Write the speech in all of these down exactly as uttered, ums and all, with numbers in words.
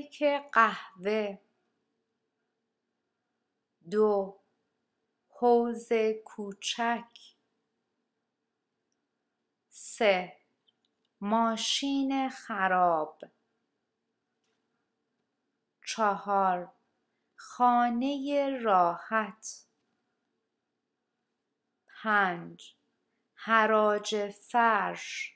یک قهوه. دو حوض کوچک. سه ماشین خراب. چهار خانه راحت. پنج حراج فرش.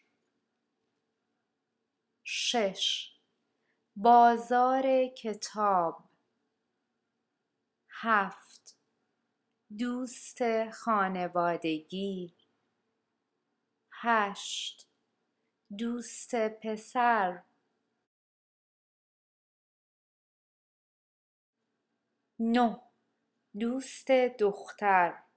شش بازار کتاب. هفت دوست خانوادگی. هشت دوست پسر. نه دوست دختر.